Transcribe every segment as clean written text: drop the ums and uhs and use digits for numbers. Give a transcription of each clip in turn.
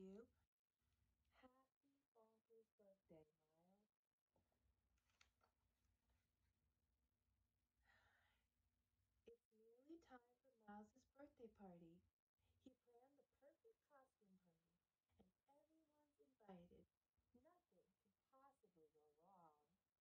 you. Happy bonkers birthday, Miles. It's nearly time for Miles's birthday party. He planned the perfect costume party, and everyone's invited. Nothing could possibly go wrong.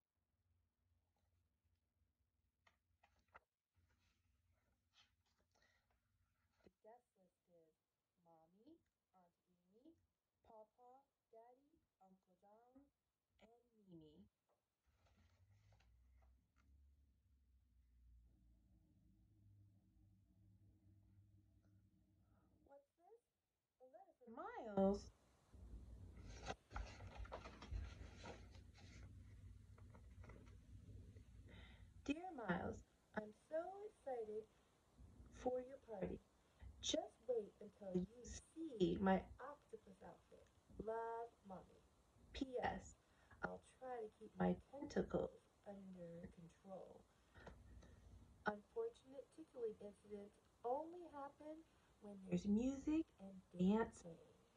The guest list is Mommy, Auntie Amy, Papa, Daddy, Uncle John, and Mimi. What's this? A letter from Miles. Dear Miles, I'm so excited for your party. Just wait until you see my octopus outfit. Love, Mommy. P.S. I'll try to keep my tentacles under control. Unfortunate tickling incidents only happen when there's music and dancing.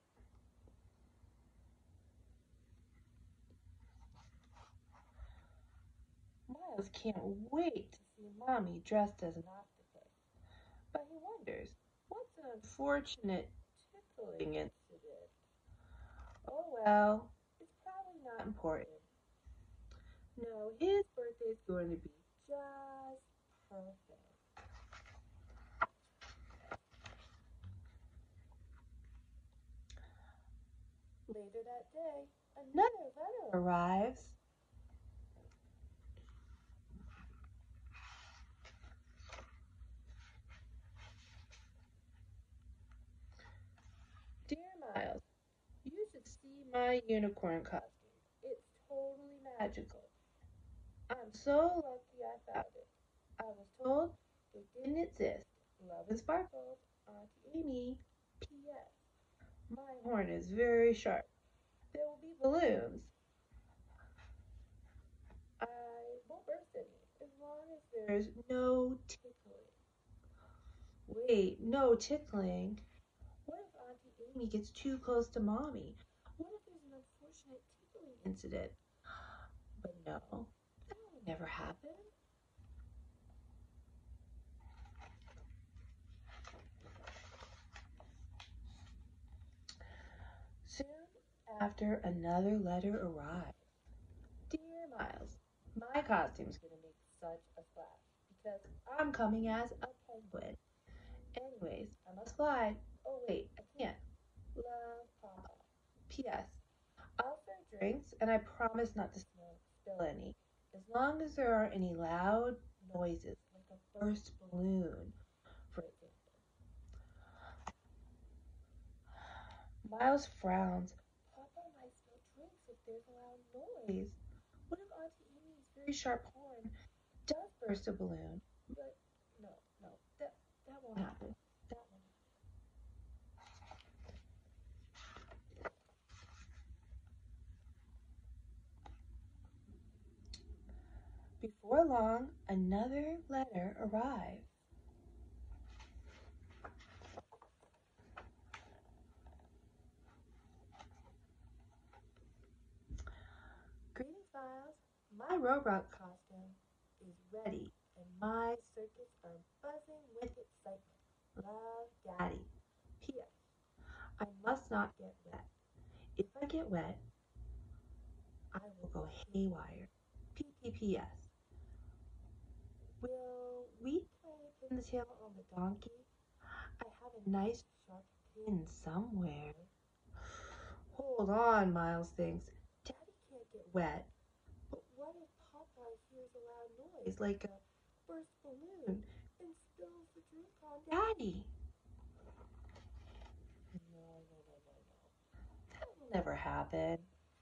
Miles can't wait to see Mommy dressed as an octopus, but he wonders, what's an unfortunate tickling incident? Oh well, it's probably not important. No, his birthday is going to be just perfect. Later that day, another letter arrives. Dear Miles, you should see my unicorn costume. It's totally magical. I'm so lucky I found it. I was told it didn't exist. Love and sparkles, Auntie Amy. P.S. My horn is very sharp. There will be balloons. I won't burst any as long as there's no tickling. Wait, no tickling? What if Auntie Amy gets too close to Mommy? What if there's an unfortunate tickling incident? But no, that would never happen. Soon after, another letter arrived. Dear Miles, my costume's gonna make such a splash because I'm coming as a penguin. Anyways, I must fly. Oh wait, I can't. Love, Papa. P.S. I'll serve drinks and I promise not to spill any. As long as there aren't any loud noises like a burst balloon, for example. Miles frowns. Papa might spill drinks if there's a loud noise. What if Auntie Amy's very sharp horn does burst a balloon? But no, no, that won't happen. That won't happen. Before long, another letter arrives. Greetings, Miles. My robot costume is ready, and my circuits are buzzing with excitement. Love, Daddy. P.S. I must not get wet. If I get wet, I will go haywire. P.P.P.S. Will we play pin the tail on the donkey? I have a nice sharp pin somewhere. Hold on, Miles thinks. Daddy can't get wet. But what if Papa hears a loud noise like a burst balloon and spills the drink on Daddy? No, no, no, no, no. That will never happen.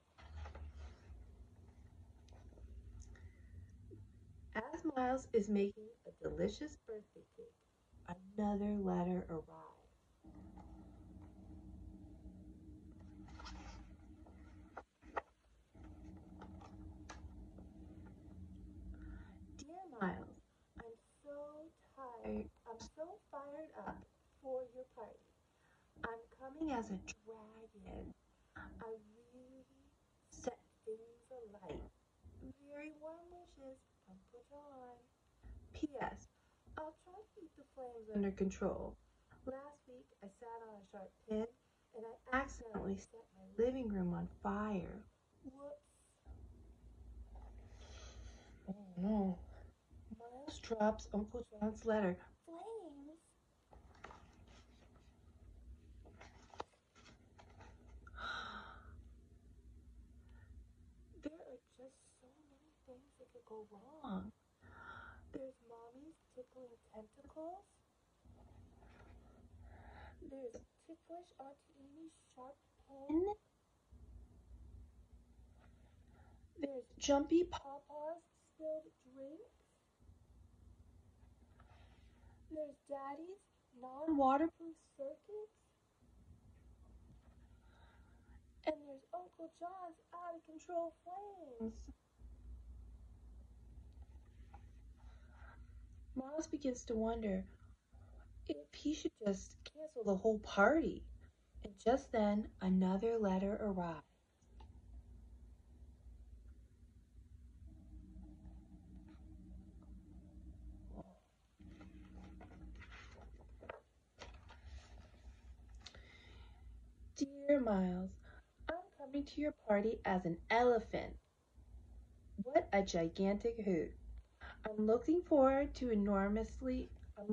As Miles is making a delicious birthday cake, another letter arrives. Dear Miles, I'm so tired. I'm so fired up for your party. I'm coming as a dragon. I really set things alight. Very warm wishes, Uncle John. P.S. I'll try to keep the flames under control. Last week I sat on a sharp pin and I accidentally set my living room on fire. Whoops. Oh no. Miles drops Uncle John's letter. Flames? There are just so many things that could go wrong. There's Mommy's tickling tentacles. There's ticklish Auntie Amy's sharp pen. There's jumpy Papa's spilled drinks. There's Daddy's non-waterproof circuits. And there's Uncle John's out-of-control flames. Miles begins to wonder if he should just cancel the whole party. And just then, another letter arrives. Dear Miles, I'm coming to your party as an elephant. What a gigantic hoot. I'm looking forward to it enormously.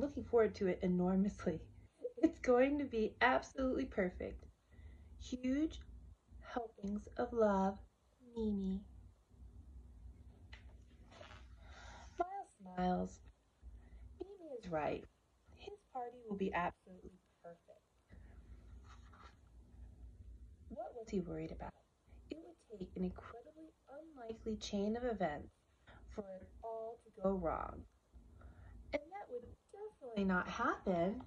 It's going to be absolutely perfect. Huge helpings of love, Mimi. Miles smiles. Mimi is right. His party will be absolutely perfect. What was he worried about? It would take an incredibly unlikely chain of events for it all to go wrong. And that would definitely not happen.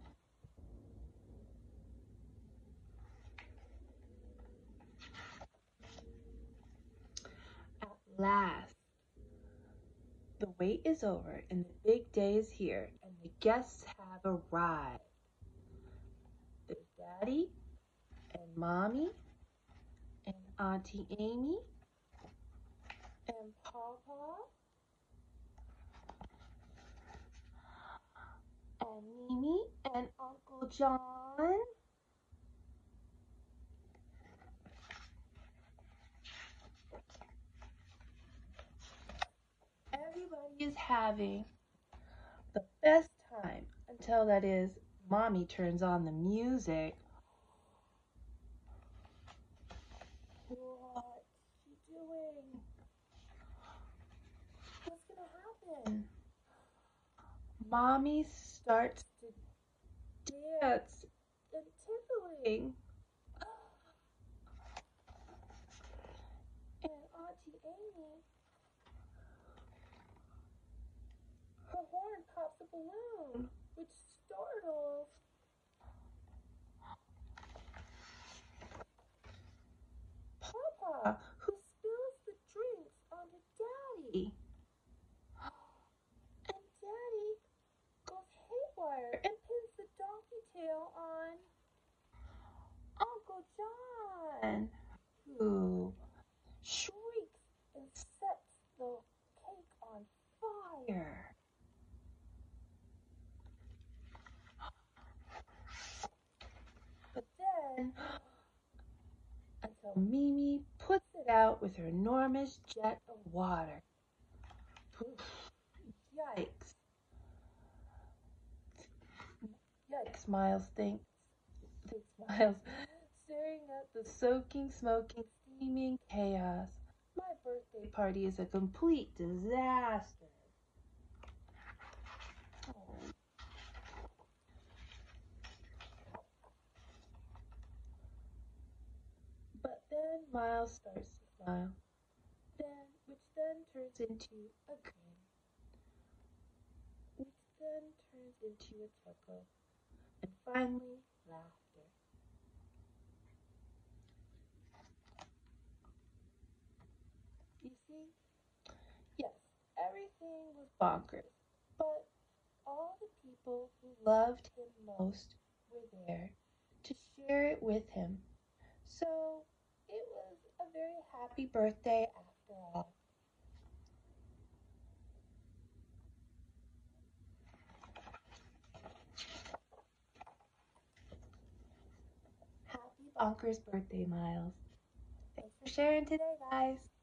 At last, the wait is over and the big day is here and the guests have arrived. There's Daddy and Mommy and Auntie Amy and Papa and Mimi and Uncle John. Everybody is having the best time until, that is, Mommy turns on the music. What's she doing? What's gonna happen? Mommy starts to dance and tickling. And Auntie Amy, her horn pops a balloon, which startles Papa, who spills the drinks onto Daddy. And Daddy goes haywire and pins the donkey tail on Uncle John, who shrieks and sets the cake on fire. But then, until Mimi puts it out with her enormous jet of water. Yikes. Yikes, Miles thinks Miles, staring at the soaking, smoking, steaming chaos. My birthday party is a complete disaster. Oh. But then Miles starts to smile, which then turns into a grin, which then turns into a chuckle, and finally laughter. You see, yes, everything was bonkers, but all the people who loved him most were there to share it with him. So It was a very happy birthday after all. Happy bonkers birthday, Miles. Thanks for sharing today, guys.